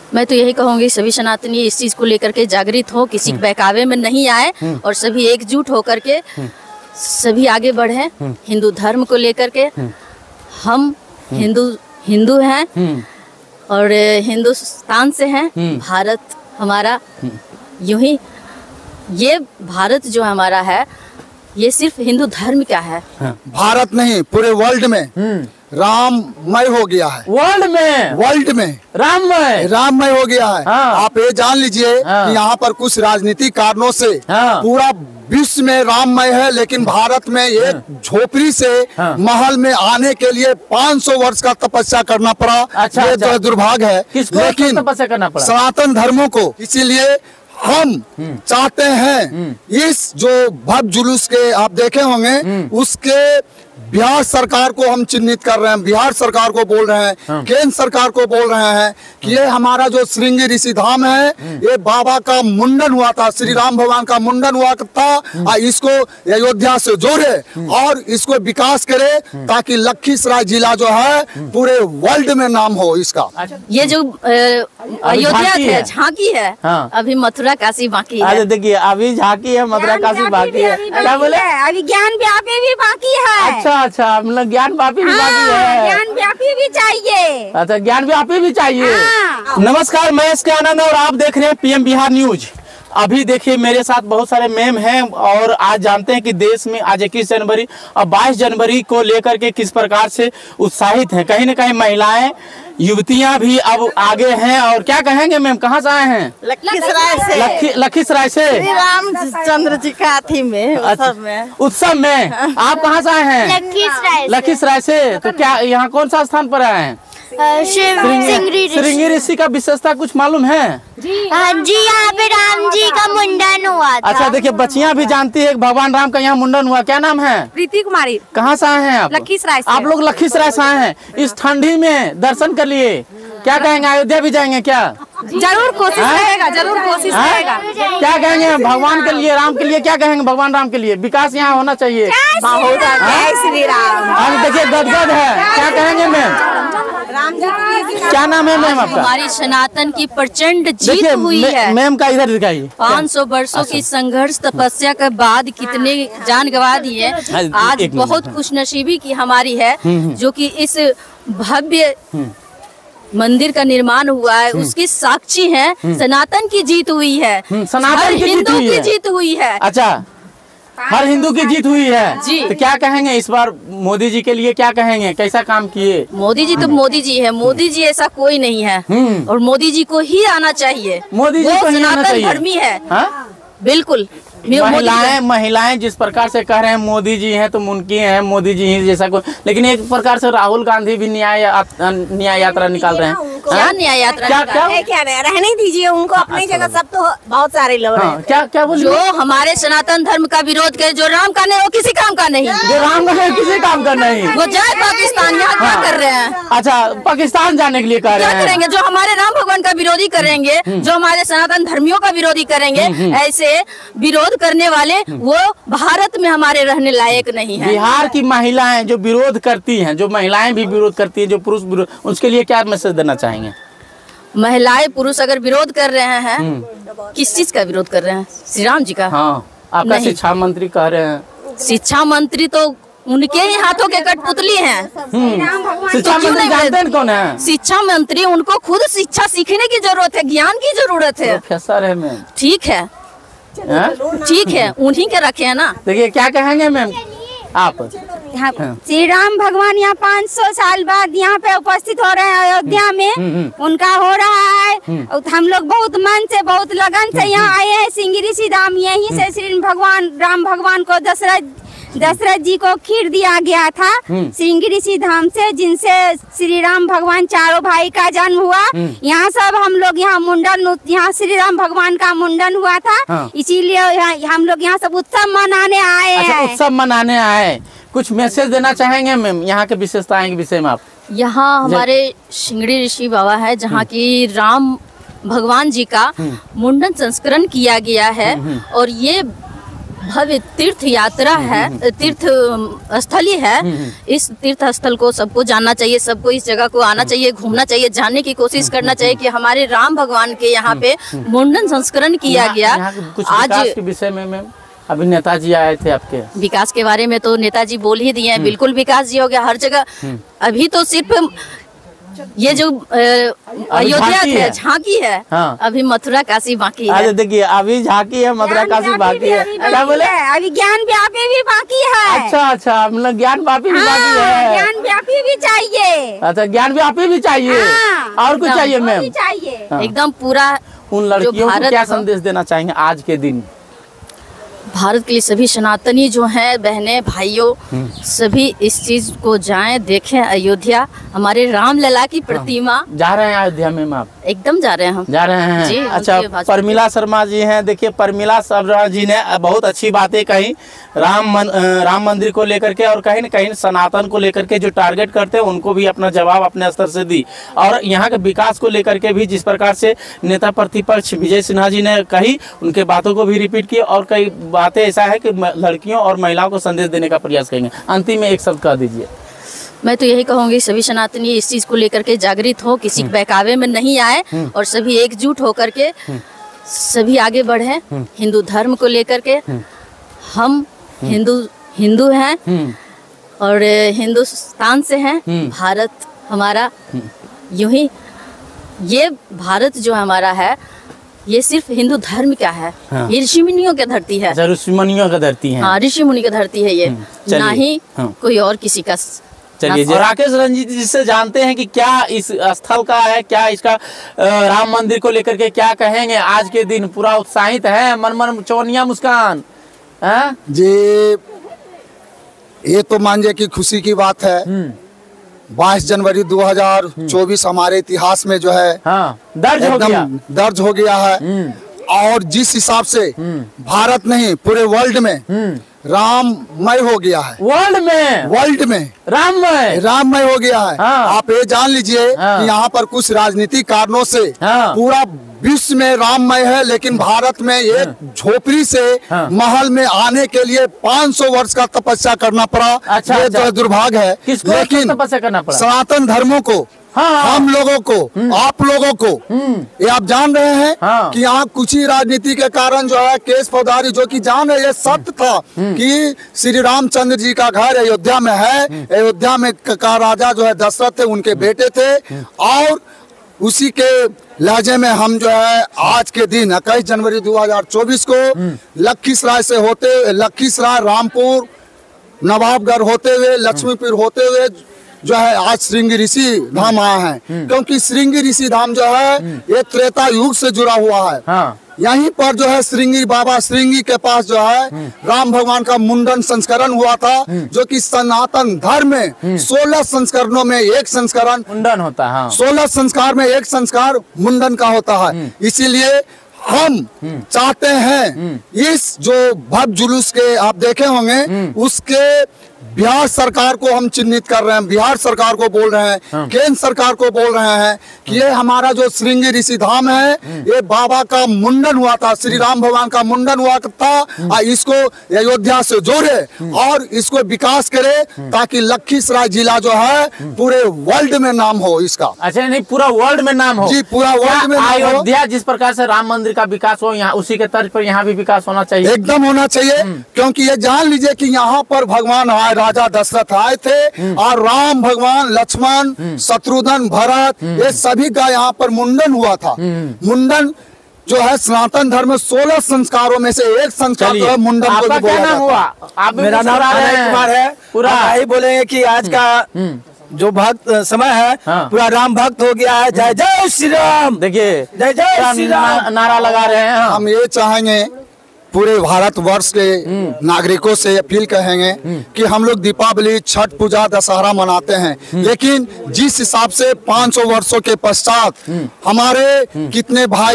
मैं तो यही कहूँगी सभी सनातनी इस चीज़ को लेकर के जागृत हो, किसी के बहकावे में नहीं आए और सभी एकजुट होकर के सभी आगे बढ़े। हिंदू धर्म को लेकर के हम हिंदू हैं और हिंदुस्तान से हैं। भारत हमारा यूं ही, ये भारत जो हमारा है ये सिर्फ हिंदू धर्म का है। भारत नहीं, पूरे वर्ल्ड में राममय हो गया है। वर्ल्ड में राममय हो गया है। आप ये जान लीजिए कि यहाँ पर कुछ राजनीतिक कारणों से पूरा विश्व में राममय है, लेकिन भारत में एक झोपड़ी से महल में आने के लिए 500 वर्ष का तपस्या करना पड़ा। अच्छा, ये जो दुर्भाग्य है, लेकिन तपस्या करना पड़ा सनातन धर्मों को। इसीलिए हम चाहते हैं इस जो भव्य जुलूस के आप देखे होंगे उसके बिहार सरकार को हम चिन्हित कर रहे हैं, बिहार सरकार को बोल रहे हैं, केंद्र सरकार को बोल रहे हैं कि ये हमारा जो श्रृंगी ऋषि धाम है, ये बाबा का मुंडन हुआ था, श्री राम भगवान का मुंडन हुआ था। इसको अयोध्या से जोड़े और इसको विकास करे ताकि लखीसराय जिला जो है पूरे वर्ल्ड में नाम हो इसका। ये जो अयोध्या है, झांकी है, अभी मथुरा काशी बाकी है। देखिए अभी झांकी है, मथुरा काशी बाकी है। क्या बोले? अभी ज्ञान व्यापी भी बाकी है। अच्छा, मतलब ज्ञान व्यापी भी बाकी है। ज्ञान व्यापी भी चाहिए। अच्छा, ज्ञान व्यापी भी चाहिए। नमस्कार, मैं इसके आनंद और आप देख रहे हैं पीएम बिहार न्यूज। अभी देखिए मेरे साथ बहुत सारे मेम हैं और आज जानते हैं कि देश में आज 21 जनवरी और 22 जनवरी को लेकर के किस प्रकार से उत्साहित हैं। कहीं न कहीं महिलाएं, युवतियां भी अब आगे हैं। और क्या कहेंगे मैम, कहाँ से आए हैं? लखीसराय से रामचंद्र जी का अथी में उत्सव में आप कहाँ से आए हैं? लखीसराय से। तो क्या यहाँ कौन सा स्थान पर आए हैं? श्रृंगी ऋषि का विशेषता कुछ मालूम है? जी, यहाँ पे राम जी का मुंडन हुआ था। अच्छा, देखिए बच्चियाँ भी जानती है भगवान राम का यहाँ मुंडन हुआ। क्या नाम है? प्रीति कुमारी। कहाँ से आए हैं आप? लखीसराय से। आप लोग लखीसराय से आए हैं इस ठंडी में दर्शन कर लिए। क्या कहेंगे, अयोध्या भी जाएंगे क्या? जरूर कोशिश रहेगा, जरूर कोशिश रहेगा। क्या कहेंगे भगवान के लिए, राम के लिए? क्या कहेंगे भगवान राम के लिए? विकास यहाँ होना चाहिए। श्री राम। देखिए गदगद है। क्या कहेंगे मैम? क्या नाम है मैम आपका? हमारी सनातन की प्रचंड जीत हुई है। मैम का इधर दिखाइए। 500 वर्षों की संघर्ष तपस्या के बाद कितने जान गंवा दिए। आज बहुत खुशनसीबी की हमारी है जो कि इस भव्य मंदिर का निर्माण हुआ है, उसकी साक्षी है। सनातन की जीत हुई है, सनातन की हिंदू की जीत हुई है। अच्छा, हर हिंदू की जीत हुई है जी। तो क्या कहेंगे इस बार मोदी जी के लिए? क्या कहेंगे, कैसा काम किए? मोदी जी तो मोदी जी है, मोदी जी ऐसा कोई नहीं है और मोदी जी को ही आना चाहिए। मोदी जी को ही आना चाहिए। धर्मी है। बिल्कुल। महिलाएं जिस प्रकार से कह रहे हैं मोदी जी हैं तो उनकी हैं, मोदी जी ही जैसा कोई, लेकिन एक प्रकार से राहुल गांधी भी न्याय यात्रा निकाल रहे हैं। क्या न्याय यात्रा? क्या रहने दीजिए उनको अपनी जगह। सब तो बहुत सारे लोग हैं। क्या बोल? जो हमारे सनातन धर्म का विरोध करे, जो राम का नहीं वो किसी काम का नहीं, जो राम का नहीं किसी काम का नहीं, वो जाए पाकिस्तान। यहाँ क्या कर रहे हैं? अच्छा, पाकिस्तान जाने के लिए कह रहे हैं। क्या करेंगे? जो हमारे राम भगवान का विरोधी करेंगे, जो हमारे सनातन धर्मियों का विरोधी करेंगे, ऐसे विरोध करने वाले वो भारत में हमारे रहने लायक नहीं है। बिहार की महिलाएं जो विरोध करती हैं, जो महिलाएं भी विरोध करती हैं, जो पुरुष विरोध, उसके लिए क्या मैसेज देना चाहेंगे? महिलाएं पुरुष अगर विरोध कर रहे हैं, किस चीज का विरोध कर रहे हैं? श्री राम जी का। हाँ, आपका शिक्षा मंत्री कह रहे हैं। शिक्षा मंत्री तो उनके ही हाथों के कठपुतली हैं। शिक्षा मंत्री जानते हैं कौन है? शिक्षा मंत्री, उनको खुद शिक्षा सीखने की जरूरत है, ज्ञान की जरूरत है। प्रोफेसर है मैम। ठीक है, ठीक है, उन्हीं के रखे हैं ना। देखिए क्या कहेंगे मैम आप? श्री राम भगवान यहाँ 500 साल बाद यहाँ पे उपस्थित हो रहे हैं अयोध्या में। उनका हो रहा है। हम लोग बहुत मन से, बहुत लगन से यहाँ आए हैं। श्रृंगी ऋषि धाम यहीं से श्री भगवान राम भगवान को दशरथ जी को खीर दिया गया था श्रृंगी ऋषि धाम से, जिनसे श्री राम भगवान चारों भाई का जन्म हुआ। यहाँ सब हम लोग यहाँ मुंडन, यहाँ श्री राम भगवान का मुंडन हुआ था। इसीलिए हम लोग यहाँ सब उत्सव मनाने आए हैं। उत्सव मनाने आए। कुछ मैसेज देना चाहेंगे मैम यहाँ के विशेषताएं के विषय में आप? यहाँ हमारे श्रृंगी ऋषि बाबा है, जहाँ की राम भगवान जी का मुंडन संस्करण किया गया है और ये भव्य तीर्थ यात्रा है, तीर्थ स्थली है। इस तीर्थ स्थल को सबको जानना चाहिए, सबको इस जगह को आना चाहिए, घूमना चाहिए, जानने की कोशिश करना चाहिए कि हमारे राम भगवान के यहाँ पे मुंडन संस्करण किया गया। कुछ आज विकास के विषय में मैम अभी नेताजी आए थे आपके, विकास के बारे में तो नेताजी बोल ही दिए हैं, बिल्कुल विकास जी हो गया हर जगह। अभी तो सिर्फ ये जो अयोध्या थे झांकी है, हाँ। अभी मथुरा काशी बाकी है। अरे देखिए अभी झांकी है, मथुरा काशी बाकी है। क्या बोले? अभी ज्ञान व्यापी भी बाकी है। अच्छा मतलब ज्ञान व्यापी भी बाकी है। ज्ञान व्यापी भी चाहिए। अच्छा ज्ञान व्यापी भी चाहिए। और कुछ चाहिए मैम? चाहिए एकदम पूरा। उन लड़कियों को क्या संदेश देना चाहेंगे आज के दिन? भारत के लिए सभी सनातनी जो हैं, बहनें भाइयों, सभी इस चीज को जाएं, देखें। अयोध्या हमारे राम लला की प्रतिमा। जा रहे हैं अयोध्या में आप? एकदम जा रहे हैं हम। जा रहे हैं जी। अच्छा परमिला शर्मा जी हैं, देखिए परमिला शर्मा जी ने बहुत अच्छी बातें कही राम मंदिर को लेकर के, और कहीं न कहीं सनातन को लेकर के जो टारगेट करते हैं उनको भी अपना जवाब अपने स्तर से दी, और यहाँ के विकास को लेकर के भी जिस प्रकार से नेता प्रतिपक्ष विजय सिन्हा जी ने कही, उनके बातों को भी रिपीट किया, और कई बातें ऐसा है कि लड़कियों और महिलाओं को संदेश देने का प्रयास करेंगे। अंतिम में एक शब्द कह दीजिए। मैं तो यही कहूँगी सभी सनातनी इस चीज को लेकर के जागृत हो, किसी के बहकावे में नहीं आए, और सभी एकजुट होकर के सभी आगे बढ़े। हिंदू धर्म को लेकर के हम हिंदू हैं और हिंदुस्तान से हैं। भारत हमारा यूं ही, ये भारत जो हमारा है ये सिर्फ हिंदू धर्म का है। हाँ। ये ऋषि मुनियों की धरती है। ऋषि मुनियों की धरती है। हाँ, ऋषि मुनि की धरती है ये, ना ही कोई और किसी का। चलिए राकेश रंजीत जी से जानते हैं कि क्या इस स्थल का है, क्या इसका राम मंदिर को लेकर के क्या कहेंगे आज के दिन? पूरा उत्साहित है, मन चौनिया मुस्कान है जी। ये तो मानिए कि खुशी की बात है। 22 जनवरी 2024 हमारे इतिहास में जो है दर्ज हो गया है। और जिस हिसाब से भारत नहीं पूरे वर्ल्ड में राममय हो गया है। वर्ल्ड में राममय हो गया है। हाँ। आप ये जान लीजिए कि यहाँ पर कुछ राजनीतिक कारणों से पूरा विश्व में राममय है, लेकिन भारत में एक झोपड़ी से महल में आने के लिए 500 वर्ष का तपस्या करना पड़ा। ये जो दुर्भाग्य है, लेकिन तपस्या करना पड़ा सनातन धर्मों को, हम लोगों को, आप लोगों को, ये आप जान रहे हैं कि यहाँ कुछ ही राजनीति के कारण जो है केस फौजदारी, जो कि जान रहे, ये सत्य था कि श्री रामचंद्र जी का घर अयोध्या में है। अयोध्या में का राजा जो है दशरथ थे, उनके बेटे थे, और उसी के लहजे में हम जो है आज के दिन 21 जनवरी 2024 को लखीसराय रामपुर नवाबगढ़ होते हुए लक्ष्मीपुर होते हुए जो है आज श्रृंगी ऋषि धाम आया है। क्योंकि श्रृंगी ऋषि धाम जो है ये त्रेता युग से जुड़ा हुआ है। यहीं पर जो है श्रृंगी बाबा श्रृंगी के पास जो है राम भगवान का मुंडन संस्करण हुआ था, जो कि सनातन धर्म में 16 संस्करणों में एक संस्करण मुंडन होता है। 16 संस्कार में एक संस्कार मुंडन का होता है। इसीलिए हम चाहते हैं इस जो भव्य जुलूस के आप देखे होंगे उसके बिहार सरकार को हम चिन्हित कर रहे हैं, बिहार सरकार को बोल रहे हैं, केंद्र सरकार को बोल रहे हैं कि ये हमारा जो श्रृंगी ऋषि धाम है, ये बाबा का मुंडन हुआ था, श्री राम भगवान का मुंडन हुआ था, और इसको अयोध्या से जोड़े और इसको विकास करे, ताकि लखीसराय जिला जो है पूरे वर्ल्ड में नाम हो इसका। अच्छा, नहीं पूरा वर्ल्ड में नाम हो? जी, पूरा वर्ल्ड में। अयोध्या जिस प्रकार से राम मंदिर का विकास हो, यहाँ उसी के तर्ज पर यहाँ भी विकास होना चाहिए। एकदम होना चाहिए, क्योंकि ये जान लीजिए कि यहाँ पर भगवान राजा दशरथ आए थे, और राम भगवान, लक्ष्मण, शत्रुघ्न, भरत, ये सभी का यहाँ पर मुंडन हुआ था। मुंडन जो है सनातन धर्म में 16 संस्कारों में से एक संस्कार जो है मुंडन को भी बोला जाता है। मेरा नाम अनय कुमार है। पूरा यही बोलेंगे कि आज का जो भक्त समय है पूरा राम भक्त हो गया है। जय जय श्री राम। देखिए जय जय श्री राम नारा लगा रहे हैं। हम ये चाहेंगे पूरे भारत वर्ष के नागरिकों से अपील कहेंगे कि हम लोग दीपावली, छठ पूजा, दशहरा मनाते हैं, लेकिन जिस हिसाब से 500 वर्षों के पश्चात हमारे कितने भाई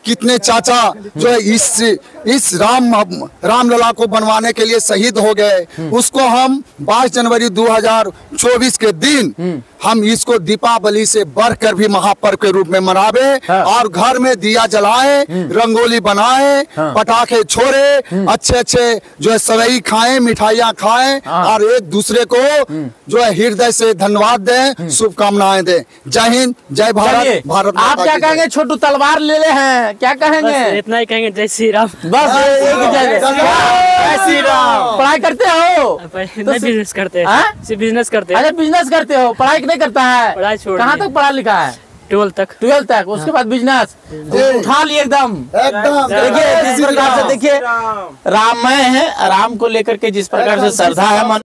कितने चाचा जो है इस रामलला को बनवाने के लिए शहीद हो गए। उसको हम 22 जनवरी 2024 के दिन हम इसको दीपावली से बढ़कर भी महापर्व के रूप में मनावे और घर में दिया जलाए, रंगोली बनाए, पटाखे छोड़े, अच्छे अच्छे जो है सवई खाएं, मिठाइयाँ खाएं और एक दूसरे को जो है हृदय से धन्यवाद दें, शुभकामनाएं दें। जय हिंद, जय भारत, भारत माता आप क्या की जय। कहेंगे? छोटू तलवार ले ले हैं, क्या कहेंगे? इतना ही कहेंगे, जय श्री राम। बस जय श्री राम। पढ़ाई करते हो? बिजनेस करते हैं। हाँ? बिजनेस करते हैं। अरे बिजनेस करते हो, पढ़ाई नहीं करता है? पढ़ाई छोड़ कहाँ दिए। तक पढ़ा लिखा है? 12 तक। 12 तक, उसके बाद बिजनेस उठा लिए एकदम। देखिए जिस प्रकार से, देखिए राममय है, राम को लेकर के जिस प्रकार से श्रद्धा है मन